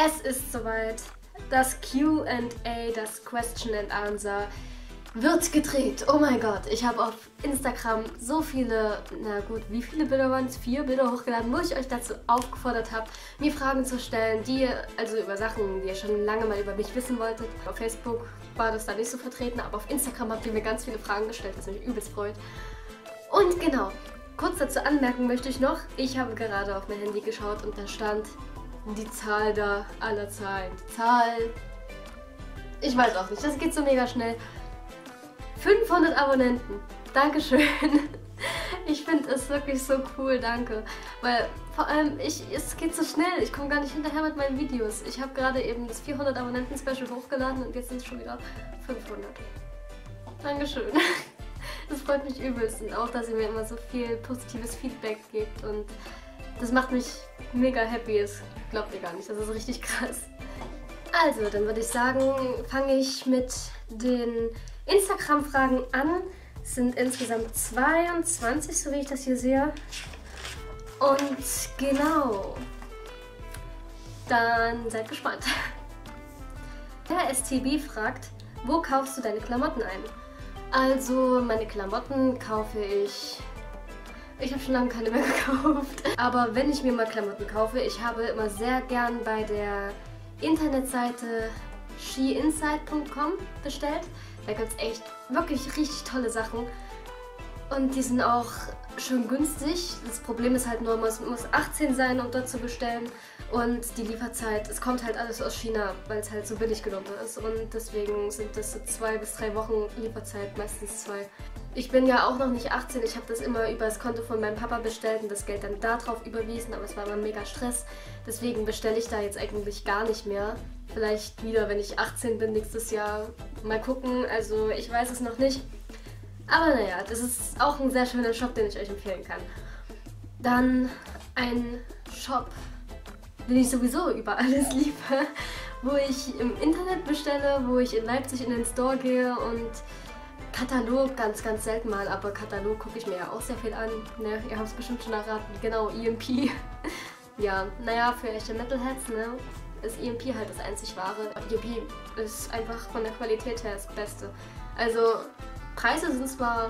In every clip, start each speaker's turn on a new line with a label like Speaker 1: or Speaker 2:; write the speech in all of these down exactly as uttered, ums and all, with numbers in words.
Speaker 1: Es ist soweit. Das Q and A, das Question and Answer, wird gedreht. Oh mein Gott, ich habe auf Instagram so viele, na gut, wie viele Bilder waren es? Vier Bilder hochgeladen, wo ich euch dazu aufgefordert habe, mir Fragen zu stellen, die ihr, also über Sachen, die ihr schon lange mal über mich wissen wolltet. Auf Facebook war das da nicht so vertreten, aber auf Instagram habt ihr mir ganz viele Fragen gestellt, was mich übelst freut. Und genau, kurz dazu anmerken möchte ich noch, ich habe gerade auf mein Handy geschaut und da stand die Zahl da aller Zahlen. Die Zahl, ich weiß auch nicht, das geht so mega schnell. fünfhundert Abonnenten. Dankeschön. Ich finde es wirklich so cool, danke. Weil vor allem, ich, es geht so schnell. Ich komme gar nicht hinterher mit meinen Videos. Ich habe gerade eben das vierhundert Abonnenten-Special hochgeladen und jetzt sind es schon wieder fünfhundert. Dankeschön. Das freut mich übelst und auch, dass ihr mir immer so viel positives Feedback gebt und das macht mich mega happy. Das glaubt ihr gar nicht. Das ist richtig krass. Also, dann würde ich sagen, fange ich mit den Instagram-Fragen an. Es sind insgesamt zweiundzwanzig, so wie ich das hier sehe. Und genau, dann seid gespannt. Der S T B fragt, wo kaufst du deine Klamotten ein? Also, meine Klamotten kaufe ich... Ich habe schon lange keine mehr gekauft. Aber wenn ich mir mal Klamotten kaufe, ich habe immer sehr gern bei der Internetseite she inside punkt com bestellt. Da gibt es echt wirklich richtig tolle Sachen. Und die sind auch schön günstig. Das Problem ist halt nur, man muss achtzehn sein, um dort zu bestellen. Und die Lieferzeit, es kommt halt alles aus China, weil es halt so billig genommen ist. Und deswegen sind das so zwei bis drei Wochen Lieferzeit, meistens zwei. Ich bin ja auch noch nicht achtzehn, ich habe das immer über das Konto von meinem Papa bestellt und das Geld dann darauf überwiesen, aber es war immer mega Stress. Deswegen bestelle ich da jetzt eigentlich gar nicht mehr. Vielleicht wieder, wenn ich achtzehn bin nächstes Jahr. Mal gucken, also ich weiß es noch nicht. Aber naja, das ist auch ein sehr schöner Shop, den ich euch empfehlen kann. Dann ein Shop, den ich sowieso über alles liebe, wo ich im Internet bestelle, wo ich in Leipzig in den Store gehe und Katalog ganz, ganz selten mal, aber Katalog gucke ich mir ja auch sehr viel an. Ne? Ihr habt es bestimmt schon erraten, genau, E M P. Ja, naja, für echte Metalheads, ne, ist E M P halt das einzig wahre. E M P ist einfach von der Qualität her das Beste. Also, Preise sind zwar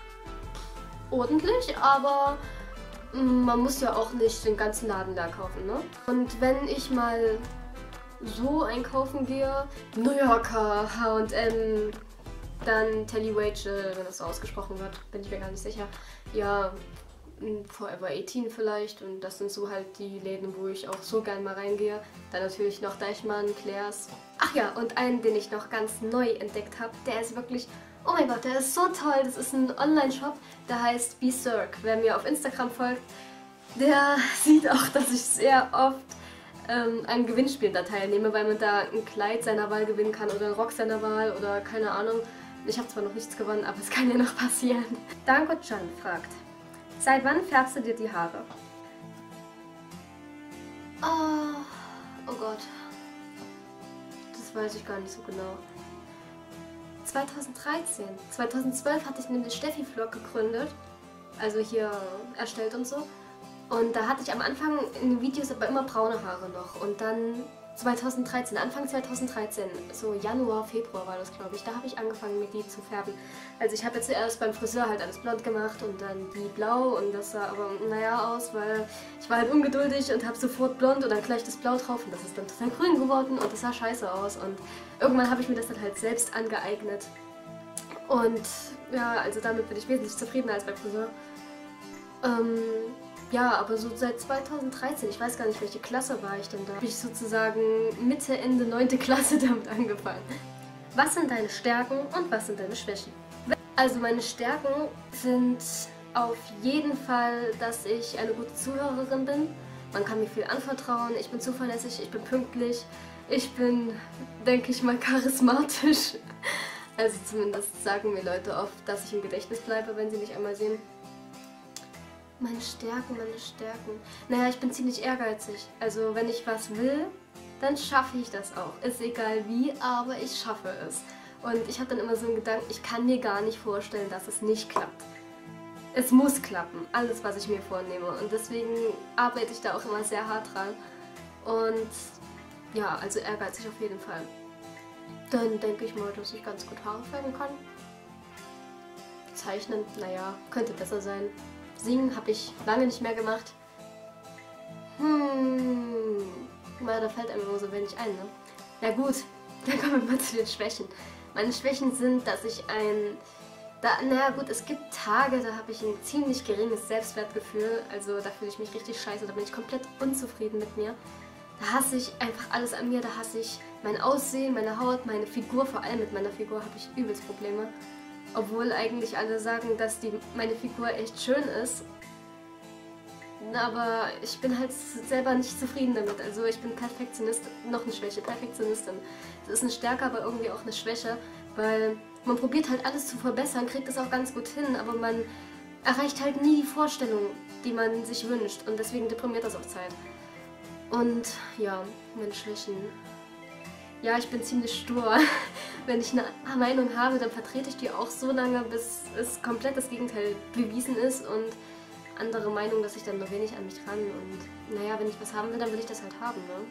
Speaker 1: ordentlich, aber man muss ja auch nicht den ganzen Laden da kaufen, ne? Und wenn ich mal so einkaufen gehe, New Yorker, H und M, dann Telly Rachel, wenn das so ausgesprochen wird, bin ich mir gar nicht sicher. Ja, Forever achtzehn vielleicht und das sind so halt die Läden, wo ich auch so gern mal reingehe. Dann natürlich noch Deichmann, Claire's. Ach ja, und einen, den ich noch ganz neu entdeckt habe, der ist wirklich, oh mein Gott, der ist so toll. Das ist ein Online-Shop, der heißt Berserk. Wer mir auf Instagram folgt, der sieht auch, dass ich sehr oft ähm, an Gewinnspielen da teilnehme, weil man da ein Kleid seiner Wahl gewinnen kann oder einen Rock seiner Wahl oder keine Ahnung. Ich habe zwar noch nichts gewonnen, aber es kann ja noch passieren. Danko Chan fragt, seit wann färbst du dir die Haare? Oh, oh Gott. Das weiß ich gar nicht so genau. zweitausenddreizehn. zweitausendzwölf hatte ich nämlich Steffi Vlog gegründet. Also hier erstellt und so. Und da hatte ich am Anfang in den Videos aber immer braune Haare noch. Und dann zweitausenddreizehn, Anfang zweitausenddreizehn, so Januar, Februar war das, glaube ich, da habe ich angefangen, mir die zu färben. Also ich habe jetzt zuerst beim Friseur halt alles blond gemacht und dann die blau und das sah aber naja aus, weil ich war halt ungeduldig und habe sofort blond und dann gleich das Blau drauf und das ist dann total grün geworden und das sah scheiße aus und irgendwann habe ich mir das dann halt selbst angeeignet. Und ja, also damit bin ich wesentlich zufriedener als beim Friseur. Ähm... Ja, aber so seit zweitausenddreizehn, ich weiß gar nicht, welche Klasse war ich denn da, habe ich sozusagen Mitte, Ende neunte Klasse damit angefangen. Was sind deine Stärken und was sind deine Schwächen? Also meine Stärken sind auf jeden Fall, dass ich eine gute Zuhörerin bin. Man kann mir viel anvertrauen, ich bin zuverlässig, ich bin pünktlich, ich bin, denke ich mal, charismatisch. Also zumindest sagen mir Leute oft, dass ich im Gedächtnis bleibe, wenn sie mich einmal sehen. Meine Stärken, meine Stärken. Naja, ich bin ziemlich ehrgeizig. Also wenn ich was will, dann schaffe ich das auch. Ist egal wie, aber ich schaffe es. Und ich habe dann immer so einen Gedanken, ich kann mir gar nicht vorstellen, dass es nicht klappt. Es muss klappen, alles was ich mir vornehme. Und deswegen arbeite ich da auch immer sehr hart dran. Und ja, also ehrgeizig auf jeden Fall. Dann denke ich mal, dass ich ganz gut Haare färben kann. Zeichnen, naja, könnte besser sein. Singen habe ich lange nicht mehr gemacht. Hm, na, da fällt einem immer so wenig ein, ne? Ja gut, dann kommen wir mal zu den Schwächen. Meine Schwächen sind, dass ich ein... Da, naja gut, es gibt Tage, da habe ich ein ziemlich geringes Selbstwertgefühl. Also da fühle ich mich richtig scheiße, da bin ich komplett unzufrieden mit mir. Da hasse ich einfach alles an mir, da hasse ich mein Aussehen, meine Haut, meine Figur. Vor allem mit meiner Figur habe ich übelst Probleme. Obwohl eigentlich alle sagen, dass die, meine Figur echt schön ist. Aber ich bin halt selber nicht zufrieden damit. Also ich bin Perfektionist, noch eine Schwäche, Perfektionistin. Das ist eine Stärke, aber irgendwie auch eine Schwäche, weil man probiert halt alles zu verbessern, kriegt es auch ganz gut hin, aber man erreicht halt nie die Vorstellung, die man sich wünscht. Und deswegen deprimiert das auf Zeit. Und ja, meine Schwächen. Ja, ich bin ziemlich stur. Wenn ich eine Meinung habe, dann vertrete ich die auch so lange, bis es komplett das Gegenteil bewiesen ist und andere Meinung, dass ich dann nur wenig an mich ran. Und naja, wenn ich was haben will, dann will ich das halt haben, ne?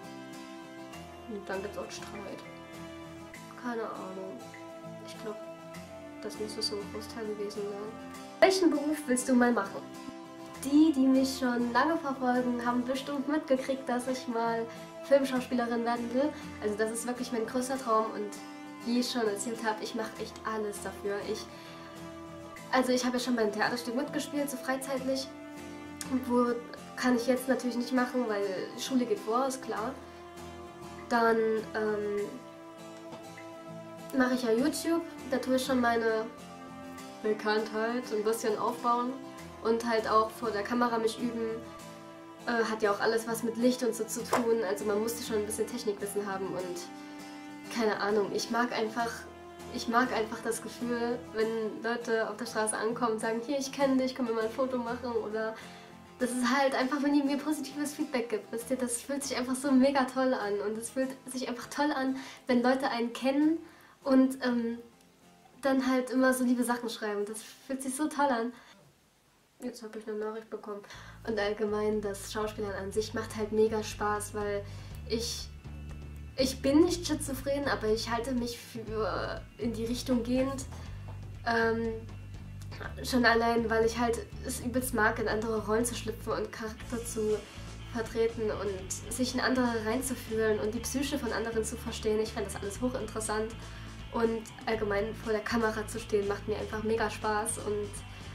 Speaker 1: Und dann gibt es auch Streit. Keine Ahnung. Ich glaube, das müsste so ein Großteil gewesen sein. Welchen Beruf willst du mal machen? Die, die mich schon lange verfolgen, haben bestimmt mitgekriegt, dass ich mal Filmschauspielerin werden will. Also das ist wirklich mein größter Traum und wie ich schon erzählt habe, ich mache echt alles dafür. Ich, also ich habe ja schon bei einem Theaterstück mitgespielt, so freizeitlich. Wo kann ich jetzt natürlich nicht machen, weil Schule geht vor, ist klar. Dann ähm, mache ich ja YouTube, da tue ich schon meine Bekanntheit ein bisschen aufbauen und halt auch vor der Kamera mich üben. Äh, hat ja auch alles was mit Licht und so zu tun, also man musste schon ein bisschen Technikwissen haben und keine Ahnung, ich mag einfach, ich mag einfach das Gefühl, wenn Leute auf der Straße ankommen und sagen, hier, ich kenne dich, komm mir mal ein Foto machen oder das ist halt einfach, wenn ihr mir positives Feedback gibt, wisst ihr, das fühlt sich einfach so mega toll an und es fühlt sich einfach toll an, wenn Leute einen kennen und ähm, dann halt immer so liebe Sachen schreiben, das fühlt sich so toll an. Jetzt habe ich eine Nachricht bekommen. Und allgemein, das Schauspielern an sich macht halt mega Spaß, weil ich, ich bin nicht schizophren, aber ich halte mich für in die Richtung gehend. Ähm, schon allein, weil ich halt es übelst mag, in andere Rollen zu schlüpfen und Charakter zu vertreten und sich in andere reinzufühlen und die Psyche von anderen zu verstehen. Ich finde das alles hochinteressant und allgemein vor der Kamera zu stehen macht mir einfach mega Spaß und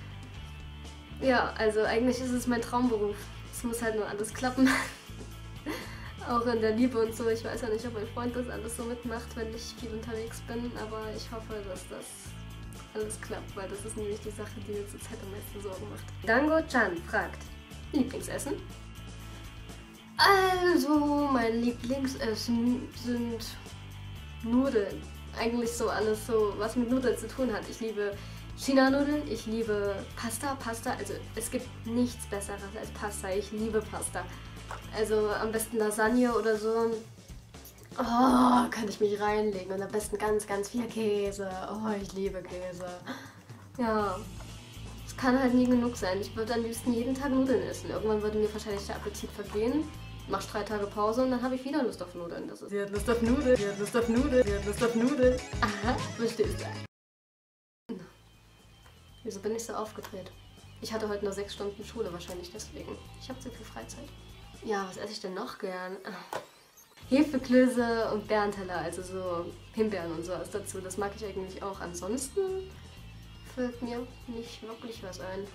Speaker 1: ja, also eigentlich ist es mein Traumberuf. Es muss halt nur alles klappen. Auch in der Liebe und so. Ich weiß ja nicht, ob mein Freund das alles so mitmacht, wenn ich viel unterwegs bin, aber ich hoffe, dass das alles klappt, weil das ist nämlich die Sache, die mir zurzeit am meisten Sorgen macht. Dango-chan fragt, Lieblingsessen? Also, mein Lieblingsessen sind Nudeln. Eigentlich so alles so, was mit Nudeln zu tun hat. Ich liebe China-Nudeln, ich liebe Pasta, Pasta, also es gibt nichts Besseres als Pasta, ich liebe Pasta. Also am besten Lasagne oder so, oh, kann ich mich reinlegen und am besten ganz, ganz viel Käse, oh, ich liebe Käse. Ja, es kann halt nie genug sein, ich würde am liebsten jeden Tag Nudeln essen, irgendwann würde mir wahrscheinlich der Appetit vergehen. Machst drei Tage Pause und dann habe ich wieder Lust auf Nudeln. Das ist sie hat Lust auf Nudeln, sie hat Lust auf Nudeln, sie hat Lust auf Nudeln. Aha, verstehst du? Wieso bin ich so aufgedreht? Ich hatte heute nur sechs Stunden Schule, wahrscheinlich deswegen. Ich habe zu viel Freizeit. Ja, was esse ich denn noch gern? Hefeklöße und Bärenteller, also so Himbeeren und sowas dazu. Das mag ich eigentlich auch. Ansonsten fällt mir nicht wirklich was ein.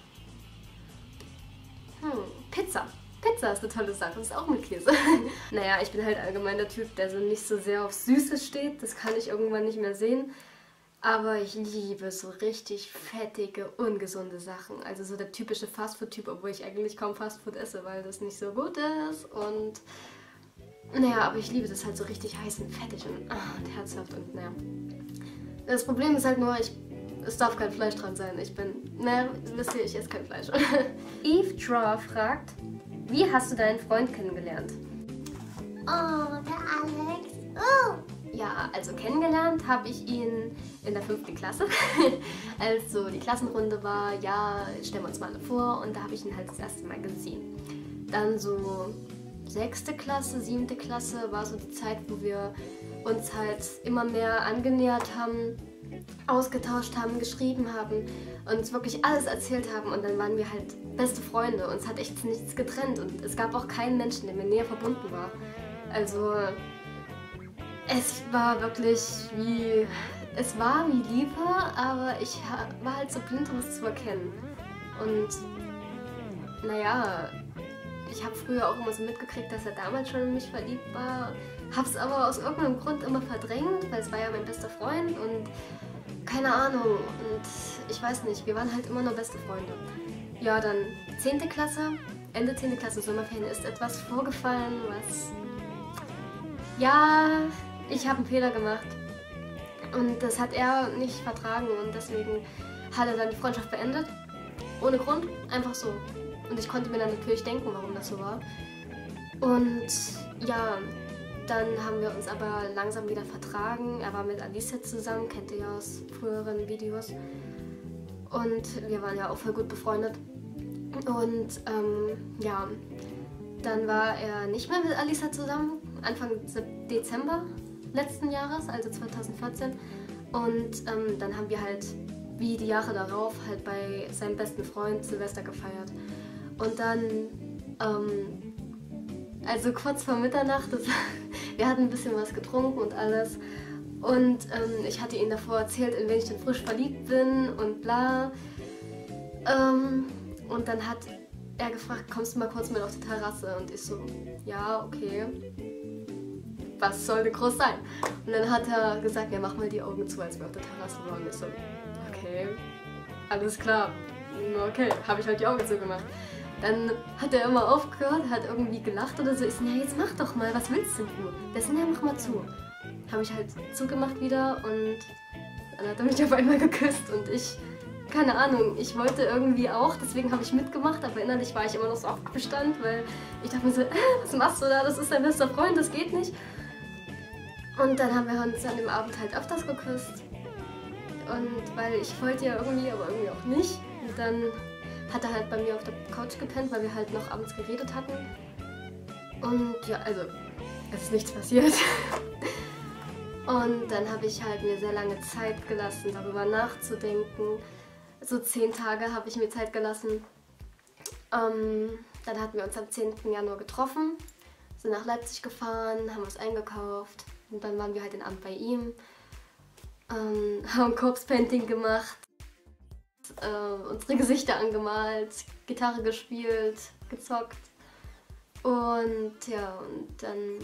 Speaker 1: Hm, Pizza. Pizza ist eine tolle Sache, das ist auch mit Käse. Naja, ich bin halt allgemein der Typ, der so nicht so sehr auf Süßes steht. Das kann ich irgendwann nicht mehr sehen. Aber ich liebe so richtig fettige, ungesunde Sachen. Also so der typische Fastfood-Typ, obwohl ich eigentlich kaum Fastfood esse, weil das nicht so gut ist. Und naja, aber ich liebe das halt so richtig heiß und fettig und, ah, und herzhaft und naja. Das Problem ist halt nur, ich, es darf kein Fleisch dran sein. Ich bin, naja, wisst ihr, ich esse kein Fleisch. Eve Draw fragt, wie hast du deinen Freund kennengelernt?
Speaker 2: Oh, der Alex. Oh!
Speaker 1: Ja, also kennengelernt habe ich ihn in der fünften Klasse, als so die Klassenrunde war, ja, stellen wir uns mal alle vor und da habe ich ihn halt das erste Mal gesehen. Dann so, sechste Klasse, siebte Klasse war so die Zeit, wo wir uns halt immer mehr angenähert haben, ausgetauscht haben, geschrieben haben, uns wirklich alles erzählt haben und dann waren wir halt beste Freunde. Uns hat echt nichts getrennt und es gab auch keinen Menschen, der mir näher verbunden war. Also es war wirklich wie, es war wie Liebe, aber ich war halt so blind, um es zu erkennen. Und naja, ich habe früher auch immer so mitgekriegt, dass er damals schon in mich verliebt war, hab's aber aus irgendeinem Grund immer verdrängt, weil es war ja mein bester Freund und keine Ahnung und ich weiß nicht, wir waren halt immer nur beste Freunde. Ja, dann zehnte Klasse, Ende zehnte Klasse Sommerferien ist etwas vorgefallen, was... Ja, ich habe einen Fehler gemacht und das hat er nicht vertragen und deswegen hat er dann die Freundschaft beendet. Ohne Grund, einfach so. Und ich konnte mir dann natürlich denken, warum das so war. Und ja, dann haben wir uns aber langsam wieder vertragen. Er war mit Alicia zusammen, kennt ihr ja aus früheren Videos. Und wir waren ja auch voll gut befreundet. Und ähm, ja, dann war er nicht mehr mit Alicia zusammen, Anfang Dezember letzten Jahres, also zweitausendvierzehn. Und ähm, dann haben wir halt, wie die Jahre darauf, halt bei seinem besten Freund Silvester gefeiert. Und dann, ähm, also kurz vor Mitternacht, das, wir hatten ein bisschen was getrunken und alles. Und ähm, ich hatte ihm davor erzählt, in wen ich denn frisch verliebt bin und bla. Ähm, und dann hat er gefragt, kommst du mal kurz mit auf die Terrasse? Und ich so, ja, okay. Was soll denn groß sein? Und dann hat er gesagt, ja, mach mal die Augen zu, als wir auf der Terrasse waren. Und ich so, okay, alles klar. Okay, habe ich halt die Augen zugemacht. Dann hat er immer aufgehört, hat irgendwie gelacht oder so. Ich so, ja, jetzt mach doch mal, was willst denn du? Der so, ja, mach mal zu. Habe ich halt zugemacht wieder und dann hat er mich auf einmal geküsst und ich, keine Ahnung, ich wollte irgendwie auch, deswegen habe ich mitgemacht, aber innerlich war ich immer noch so auf Abstand, weil ich dachte mir so, äh, was machst du da, das ist dein bester Freund, das geht nicht. Und dann haben wir uns an dem Abend halt öfters geküsst und weil ich wollte ja irgendwie, aber irgendwie auch nicht. Und dann hat er halt bei mir auf der Couch gepennt, weil wir halt noch abends geredet hatten. Und ja, also, es ist nichts passiert. Und dann habe ich halt mir sehr lange Zeit gelassen, darüber nachzudenken. So zehn Tage habe ich mir Zeit gelassen. Ähm, dann hatten wir uns am zehnten Januar getroffen, sind nach Leipzig gefahren, haben was eingekauft. Und dann waren wir halt den Abend bei ihm, ähm, haben Corpse Painting gemacht, äh, unsere Gesichter angemalt, Gitarre gespielt, gezockt. Und ja, und dann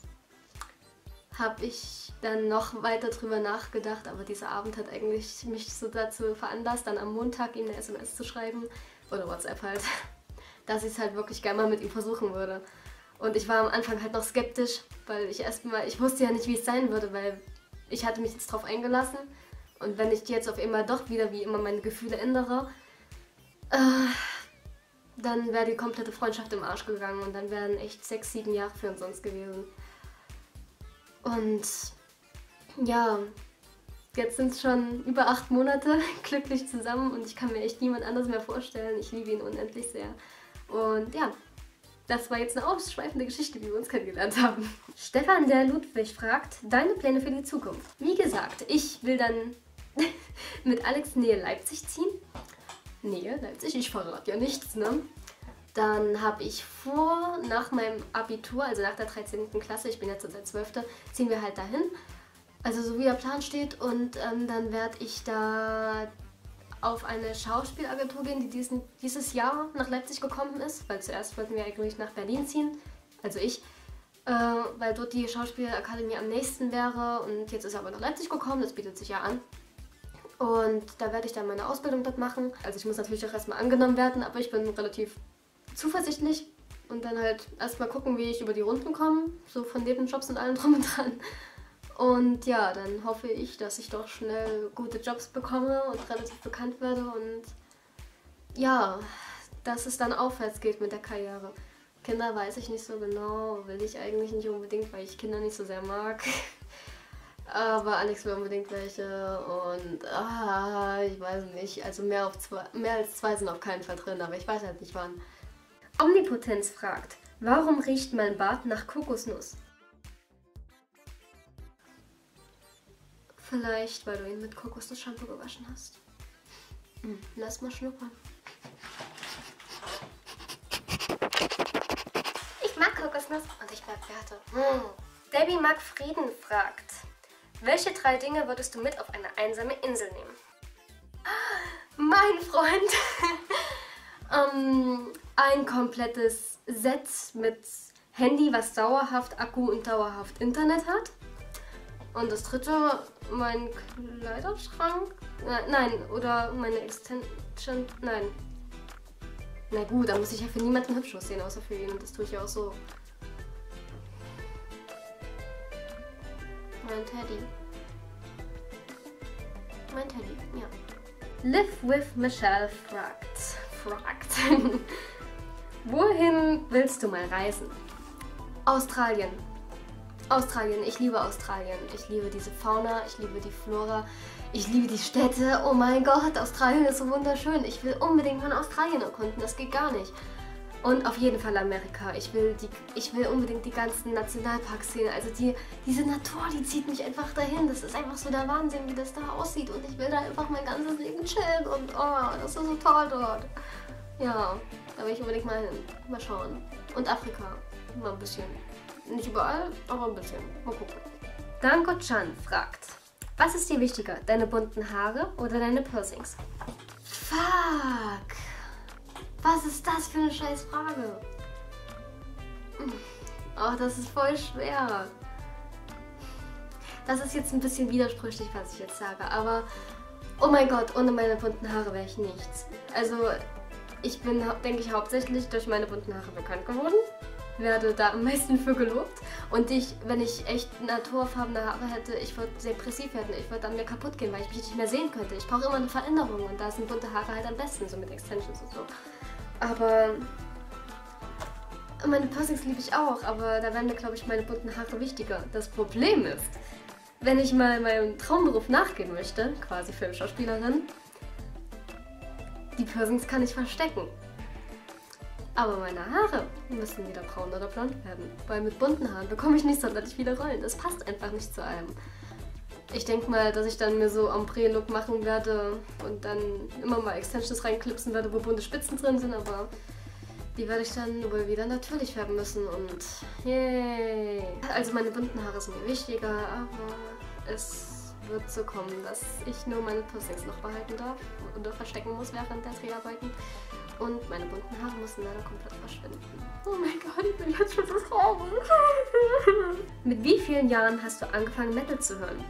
Speaker 1: habe ich dann noch weiter drüber nachgedacht, aber dieser Abend hat eigentlich mich so dazu veranlasst, dann am Montag ihm eine S M S zu schreiben, oder WhatsApp halt, dass ich es halt wirklich gerne mal mit ihm versuchen würde. Und ich war am Anfang halt noch skeptisch, weil ich erstmal, ich wusste ja nicht, wie es sein würde, weil ich hatte mich jetzt drauf eingelassen. Und wenn ich jetzt auf einmal doch wieder wie immer meine Gefühle ändere, äh, dann wäre die komplette Freundschaft im Arsch gegangen und dann wären echt sechs, sieben Jahre für uns sonst gewesen. Und ja, jetzt sind es schon über acht Monate glücklich zusammen und ich kann mir echt niemand anderes mehr vorstellen. Ich liebe ihn unendlich sehr. Und ja, das war jetzt eine ausschweifende Geschichte, wie wir uns kennengelernt haben. Stefan der Ludwig fragt, deine Pläne für die Zukunft. Wie gesagt, ich will dann mit Alex Nähe Leipzig ziehen. Nähe Leipzig, ich verrate ja nichts, ne? Dann habe ich vor, nach meinem Abitur, also nach der dreizehnten Klasse, ich bin jetzt seit zwölfte, ziehen wir halt dahin. Also so wie der Plan steht und ähm, dann werde ich da auf eine Schauspielagentur gehen, die diesen, dieses Jahr nach Leipzig gekommen ist, weil zuerst wollten wir eigentlich nach Berlin ziehen, also ich, äh, weil dort die Schauspielakademie am nächsten wäre und jetzt ist er aber nach Leipzig gekommen, das bietet sich ja an. Und da werde ich dann meine Ausbildung dort machen. Also ich muss natürlich auch erstmal angenommen werden, aber ich bin relativ zuversichtlich und dann halt erstmal gucken, wie ich über die Runden komme, so von Nebenjobs und allem drum und dran. Und ja, dann hoffe ich, dass ich doch schnell gute Jobs bekomme und relativ bekannt werde und ja, dass es dann aufwärts geht mit der Karriere. Kinder weiß ich nicht so genau, will ich eigentlich nicht unbedingt, weil ich Kinder nicht so sehr mag. Aber Alex will unbedingt welche und ah, ich weiß nicht, also mehr, auf zwei, mehr als zwei sind auf keinen Fall drin, aber ich weiß halt nicht wann. Omnipotenz fragt, Warum riecht mein Bart nach Kokosnuss? Vielleicht, weil du ihn mit Kokosnuss-Shampoo gewaschen hast. Hm, lass mal schnuppern. Ich mag Kokosnuss und ich bleib Werte. Hm. Debbie mag Frieden fragt, welche drei Dinge würdest du mit auf eine einsame Insel nehmen? Mein Freund. ähm, ein komplettes Set mit Handy, was dauerhaft Akku und dauerhaft Internet hat. Und das dritte, mein Kleiderschrank. Äh, nein, oder meine Extension. Nein. Na gut, da muss ich ja für niemanden hübsch aussehen, außer für ihn. Und das tue ich ja auch so. Mein Teddy. Mein Teddy, ja. Live with Michelle fragt. Fragt. Wohin willst du mal reisen? Australien. Australien, ich liebe Australien. Ich liebe diese Fauna, ich liebe die Flora, ich liebe die Städte. Oh mein Gott, Australien ist so wunderschön. Ich will unbedingt mal Australien erkunden, das geht gar nicht. Und auf jeden Fall Amerika. Ich will, die, ich will unbedingt die ganzen Nationalparks sehen. Also die, diese Natur, die zieht mich einfach dahin. Das ist einfach so der Wahnsinn, wie das da aussieht. Und ich will da einfach mein ganzes Leben chillen. Und oh, das ist so toll dort. Ja, da will ich unbedingt mal hin. Mal schauen. Und Afrika. Mal ein bisschen. Nicht überall, aber ein bisschen. Mal gucken. Danko-chan fragt, was ist dir wichtiger? Deine bunten Haare oder deine Piercings? Fuck. Was ist das für eine scheiß Frage? Oh, das ist voll schwer. Das ist jetzt ein bisschen widersprüchlich, was ich jetzt sage, aber oh mein Gott, ohne meine bunten Haare wäre ich nichts. Also ich bin, denke ich, hauptsächlich durch meine bunten Haare bekannt geworden. Werde da am meisten für gelobt. Und ich, wenn ich echt naturfarbene Haare hätte, ich würde depressiv werden. Ich würde an mir kaputt gehen, weil ich mich nicht mehr sehen könnte. Ich brauche immer eine Veränderung und da sind bunte Haare halt am besten, so mit Extensions und so. Aber meine Piercings liebe ich auch, aber da wären mir, glaube ich, meine bunten Haare wichtiger. Das Problem ist, wenn ich mal meinem Traumberuf nachgehen möchte, quasi Filmschauspielerin, die Piercings kann ich verstecken. Aber meine Haare müssen wieder braun oder blond werden, weil mit bunten Haaren bekomme ich nicht sonderlich viele Rollen. Das passt einfach nicht zu allem. Ich denke mal, dass ich dann mir so Ombre-Look machen werde und dann immer mal Extensions reinklipsen werde, wo bunte Spitzen drin sind, aber die werde ich dann wohl wieder natürlich färben müssen und yay! Also meine bunten Haare sind mir wichtiger, aber es wird so kommen, dass ich nur meine Piercings noch behalten darf oder verstecken muss während der Dreharbeiten. Und meine bunten Haare müssen leider komplett verschwinden. Oh mein Gott, ich bin jetzt schon so traurig. Mit wie vielen Jahren hast du angefangen, Metal zu hören?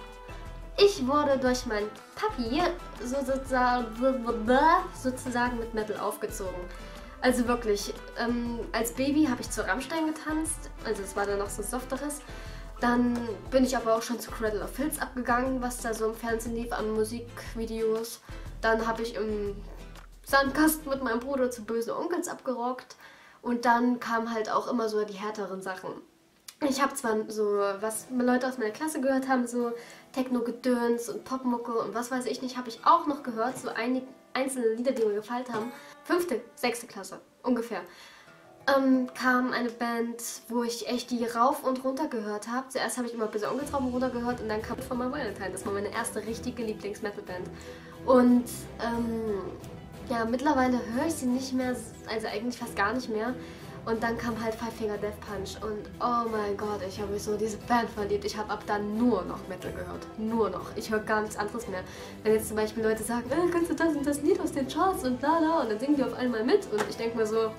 Speaker 1: Ich wurde durch meinen Papi so sozusagen, sozusagen mit Metal aufgezogen. Also wirklich, ähm, als Baby habe ich zu Rammstein getanzt, also es war dann noch so softeres. Dann bin ich aber auch schon zu Cradle of Filth abgegangen, was da so im Fernsehen lief an Musikvideos. Dann habe ich im Sandkasten mit meinem Bruder zu Böse Onkels abgerockt. Und dann kamen halt auch immer so die härteren Sachen. Ich habe zwar so, was Leute aus meiner Klasse gehört haben, so Techno-Gedöns und Popmucke und was weiß ich nicht, habe ich auch noch gehört, so einige einzelne Lieder, die mir gefallen haben. Fünfte, sechste Klasse, ungefähr. Ähm, kam eine Band, wo ich echt die rauf und runter gehört habe. Zuerst habe ich immer Böse Onkels rauf und runter gehört und dann kam von My Valentine. Das war meine erste richtige Lieblings-Metal-Band. Und ähm, ja, mittlerweile höre ich sie nicht mehr, also eigentlich fast gar nicht mehr. Und dann kam halt Five Finger Death Punch und oh mein Gott, ich habe mich so in diese Band verliebt. Ich habe ab dann nur noch Metal gehört. Nur noch. Ich höre gar nichts anderes mehr. Wenn jetzt zum Beispiel Leute sagen, äh, kannst du das und das Lied aus den Charts und la la und dann singen die auf einmal mit und ich denke mir so,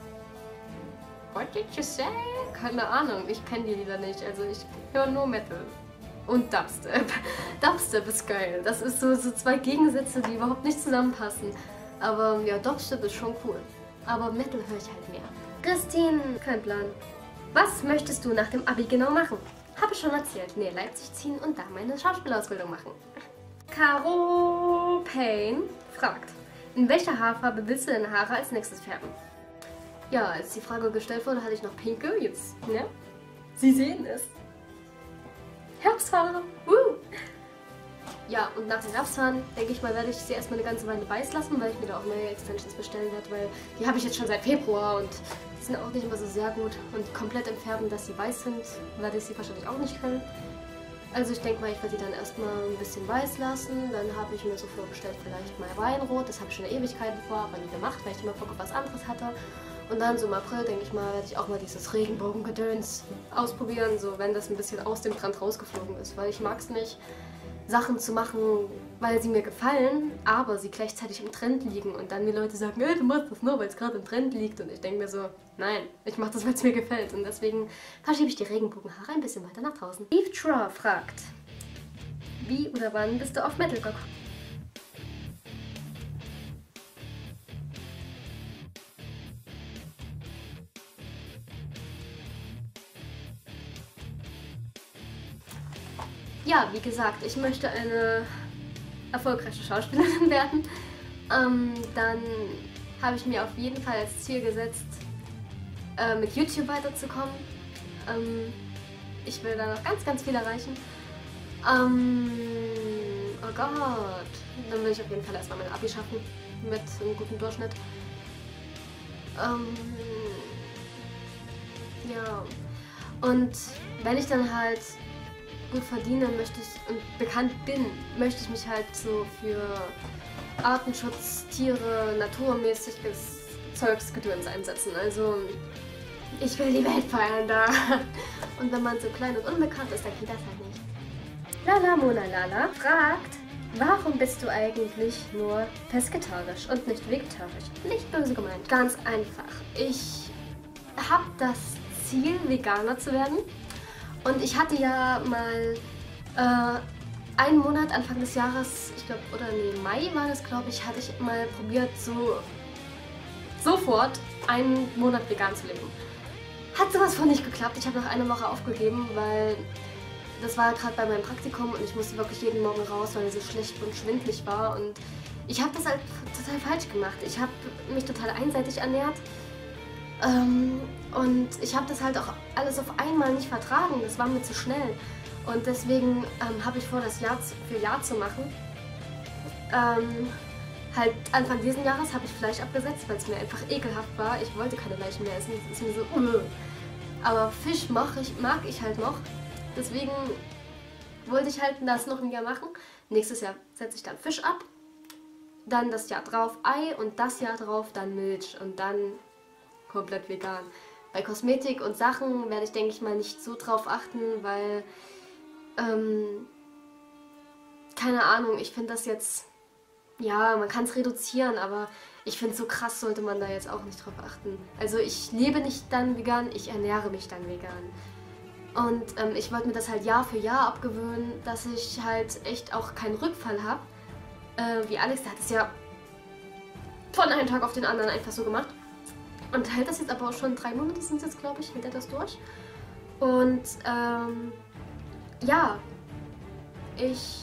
Speaker 1: what did you say? Keine Ahnung, ich kenne die Lieder nicht. Also ich höre nur Metal. Und Dubstep. Dubstep ist geil. Das ist so, so zwei Gegensätze, die überhaupt nicht zusammenpassen. Aber ja, Dubstep ist schon cool. Aber Metal höre ich halt mehr. Christine, kein Plan. Was möchtest du nach dem Abi genau machen? Habe ich schon erzählt. Nee, Leipzig ziehen und da meine Schauspielausbildung machen. Caro Payne fragt, in welcher Haarfarbe willst du deine Haare als nächstes färben? Ja, als die Frage gestellt wurde, hatte ich noch pinke. Jetzt, ne? Sie sehen es. Herbstfarbe. Uh. Ja, und nach den Rapshaaren, denke ich mal, werde ich sie erstmal eine ganze Weile weiß lassen, weil ich mir da auch neue Extensions bestellen werde, weil die habe ich jetzt schon seit Februar und die sind auch nicht immer so sehr gut. Und komplett entfärben, dass sie weiß sind, werde ich sie wahrscheinlich auch nicht können. Also ich denke mal, ich werde die dann erstmal ein bisschen weiß lassen. Dann habe ich mir so vorgestellt, vielleicht mal Weinrot. Das habe ich schon Ewigkeiten vor, aber nie gemacht, weil ich immer Bock auf was anderes hatte. Und dann so im April, denke ich mal, werde ich auch mal dieses Regenbogengedöns ausprobieren, so wenn das ein bisschen aus dem Trend rausgeflogen ist. Weil ich mag es nicht, Sachen zu machen, weil sie mir gefallen, aber sie gleichzeitig im Trend liegen und dann mir Leute sagen, hey, du machst das nur, weil es gerade im Trend liegt und ich denke mir so, nein, ich mache das, weil es mir gefällt und deswegen verschiebe ich die Regenbogenhaare ein bisschen weiter nach draußen. Eve Traw fragt, wie oder wann bist du auf Metal gekommen? Ja, wie gesagt, ich möchte eine erfolgreiche Schauspielerin werden. Ähm, dann habe ich mir auf jeden Fall als Ziel gesetzt, äh, mit YouTube weiterzukommen. Ähm, ich will da noch ganz, ganz viel erreichen. Ähm, oh Gott, dann will ich auf jeden Fall erstmal mein Abi schaffen mit einem guten Durchschnitt. Ähm, ja, und wenn ich dann halt gut verdiene möchte ich und bekannt bin, möchte ich mich halt so für Artenschutz, Tiere, naturmäßiges Zeugsgedöns einsetzen. Also ich will die Welt feiern da. Und wenn man so klein und unbekannt ist, dann geht das halt nicht. Lala Mona Lala fragt, warum bist du eigentlich nur pesketarisch und nicht vegetarisch? Nicht böse gemeint. Ganz einfach. Ich habe das Ziel, Veganer zu werden. Und ich hatte ja mal äh, einen Monat Anfang des Jahres, ich glaube, oder nee, Mai war das, glaube ich, hatte ich mal probiert, so sofort einen Monat vegan zu leben. Hat sowas von nicht geklappt. Ich habe nach einer Woche aufgegeben, weil das war gerade bei meinem Praktikum und ich musste wirklich jeden Morgen raus, weil es so schlecht und schwindelig war. Und ich habe das halt total falsch gemacht. Ich habe mich total einseitig ernährt. Ähm, und ich habe das halt auch alles auf einmal nicht vertragen, das war mir zu schnell. Und deswegen ähm, habe ich vor, das Jahr zu, für Jahr zu machen. Ähm, halt Anfang dieses Jahres habe ich Fleisch abgesetzt, weil es mir einfach ekelhaft war. Ich wollte keine Leichen mehr essen, das ist mir so uh. Aber Fisch mag ich, mag ich halt noch. Deswegen wollte ich halt das noch ein Jahr machen. Nächstes Jahr setze ich dann Fisch ab. Dann das Jahr drauf Ei und das Jahr drauf dann Milch und dann komplett vegan. Bei Kosmetik und Sachen werde ich, denke ich mal, nicht so drauf achten, weil, ähm, keine Ahnung, ich finde das jetzt, ja, man kann es reduzieren, aber ich finde, so krass sollte man da jetzt auch nicht drauf achten. Also ich lebe nicht dann vegan, ich ernähre mich dann vegan. Und ähm, ich wollte mir das halt Jahr für Jahr abgewöhnen, dass ich halt echt auch keinen Rückfall habe. Äh, wie Alex, der hat es ja von einem Tag auf den anderen einfach so gemacht. Und hält das jetzt aber auch schon drei Monate, sind es jetzt, glaube ich, hält er das durch. Und ähm, ja, ich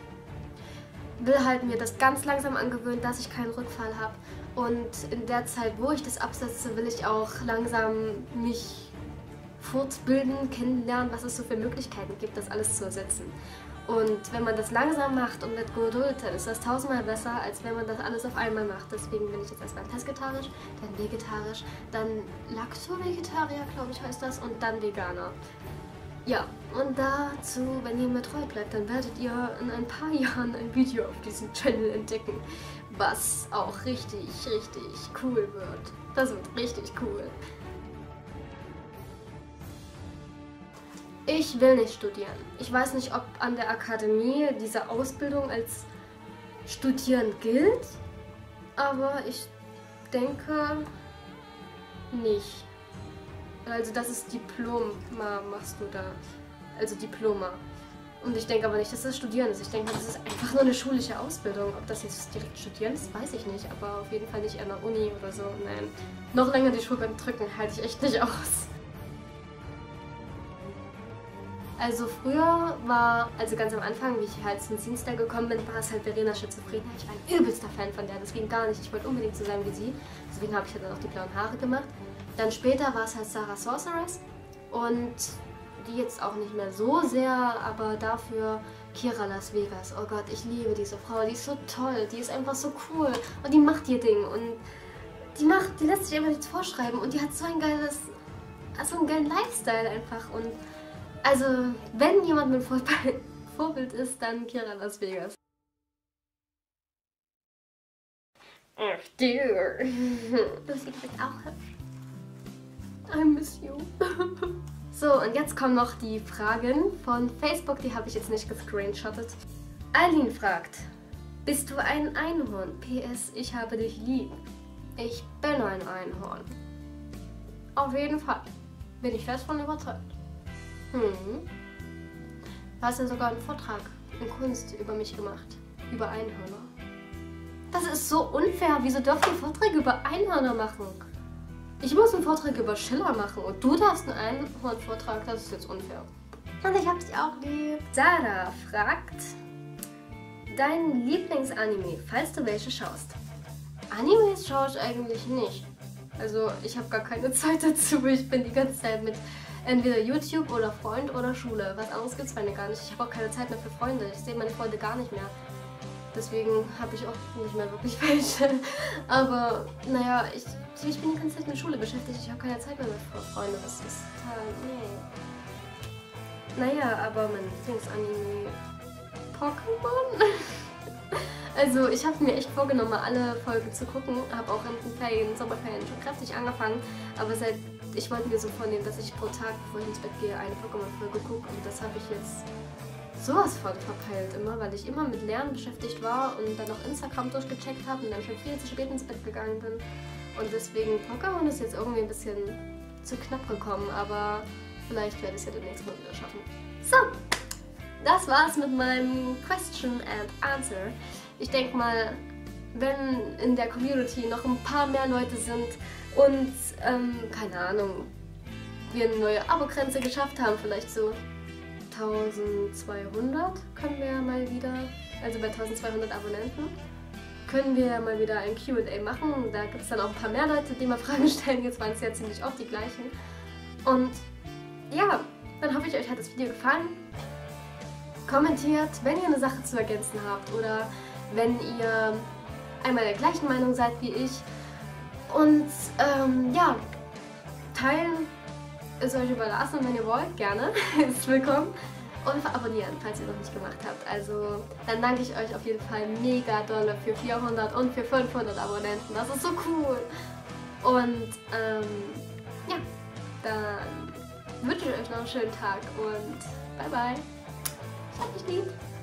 Speaker 1: will halt mir das ganz langsam angewöhnen, dass ich keinen Rückfall habe. Und in der Zeit, wo ich das absetze, will ich auch langsam mich fortbilden, kennenlernen, was es so für Möglichkeiten gibt, das alles zu ersetzen. Und wenn man das langsam macht und mit Geduld, dann ist das tausendmal besser, als wenn man das alles auf einmal macht. Deswegen bin ich jetzt erstmal pesketarisch, dann vegetarisch, dann Lacto-Vegetarier, glaube ich, heißt das, und dann Veganer. Ja, und dazu, wenn ihr mir treu bleibt, dann werdet ihr in ein paar Jahren ein Video auf diesem Channel entdecken, was auch richtig, richtig cool wird. Das wird richtig cool. Ich will nicht studieren. Ich weiß nicht, ob an der Akademie diese Ausbildung als Studieren gilt, aber ich denke nicht. Also das ist Diploma, machst du da. Also Diploma. Und ich denke aber nicht, dass das Studieren ist. Ich denke, das ist einfach nur eine schulische Ausbildung. Ob das jetzt direkt Studieren ist, weiß ich nicht. Aber auf jeden Fall nicht an der Uni oder so. Nein. Noch länger die Schulbank drücken halte ich echt nicht aus. Also früher war, also ganz am Anfang, wie ich halt zum Singster gekommen bin, war es halt Verena Schizophrenia. Ich war ein übelster Fan von der, das ging gar nicht. Ich wollte unbedingt so sein wie sie. Deswegen habe ich dann auch die blauen Haare gemacht. Dann später war es halt Sarah Sorceress und die jetzt auch nicht mehr so sehr, aber dafür Kira Las Vegas, oh Gott, ich liebe diese Frau, die ist so toll, die ist einfach so cool und die macht ihr Ding und die macht, die lässt sich einfach nichts vorschreiben und die hat so ein geiles, so einen geilen Lifestyle einfach und also, wenn jemand mein Vor Vorbild ist, dann Kira Las Vegas. Ach, dear.
Speaker 2: Lucy, du bist auch hübsch.
Speaker 1: I miss you. So, und jetzt kommen noch die Fragen von Facebook, die habe ich jetzt nicht gescreenshottet. Eileen fragt, bist du ein Einhorn? P S, ich habe dich lieb. Ich bin ein Einhorn. Auf jeden Fall. Bin ich fest von überzeugt. Hm. Du hast ja sogar einen Vortrag in Kunst über mich gemacht. Über Einhörner. Das ist so unfair. Wieso dürft ihr Vorträge über Einhörner machen? Ich muss einen Vortrag über Schiller machen und du darfst einen Einhorn-Vortrag. Das ist jetzt unfair.
Speaker 2: Und ich hab dich auch lieb.
Speaker 1: Sarah fragt, dein Lieblingsanime, falls du welche schaust. Animes schaue ich eigentlich nicht. Also ich habe gar keine Zeit dazu. Ich bin die ganze Zeit mit entweder YouTube oder Freund oder Schule. Was anderes gibt es bei mir gar nicht. Ich habe auch keine Zeit mehr für Freunde. Ich sehe meine Freunde gar nicht mehr. Deswegen habe ich auch nicht mehr wirklich welche. Aber naja, ich, ich bin die ganze Zeit mit Schule beschäftigt. Ich habe keine Zeit mehr mit Freunden. Das ist total... Nee. Naja, aber mein Lieblingsanime... Pokémon? Also ich habe mir echt vorgenommen, alle Folgen zu gucken. Habe auch in den Ferien, Sommerferien schon kräftig angefangen. Aber seit ich wollte mir so vornehmen, dass ich pro Tag, bevor ich ins Bett gehe, eine Pokémon-Folge gucke. Und das habe ich jetzt sowas von verpeilt immer, weil ich immer mit Lernen beschäftigt war und dann noch Instagram durchgecheckt habe und dann schon viel zu spät ins Bett gegangen bin. Und deswegen, Pokémon ist jetzt irgendwie ein bisschen zu knapp gekommen, aber vielleicht werde ich es ja demnächst mal wieder schaffen. So, das war's mit meinem Question and Answer. Ich denke mal, wenn in der Community noch ein paar mehr Leute sind und, ähm, keine Ahnung, wir eine neue Abo-Grenze geschafft haben, vielleicht so eintausendzweihundert, können wir ja mal wieder, also bei eintausendzweihundert Abonnenten, können wir ja mal wieder ein Q und A machen. Da gibt es dann auch ein paar mehr Leute, die mal Fragen stellen. Jetzt waren es ja ziemlich oft die gleichen. Und ja, dann hoffe ich, euch hat das Video gefallen. Kommentiert, wenn ihr eine Sache zu ergänzen habt oder wenn ihr einmal der gleichen Meinung seid wie ich. Und ähm, ja, teilen ist euch überlassen, wenn ihr wollt, gerne, ist willkommen. Und abonnieren, falls ihr noch nicht gemacht habt. Also dann danke ich euch auf jeden Fall mega dolle für vierhundert und für fünfhundert Abonnenten. Das ist so cool. Und ähm, ja, dann wünsche ich euch noch einen schönen Tag und bye bye. Ich hab dich lieb.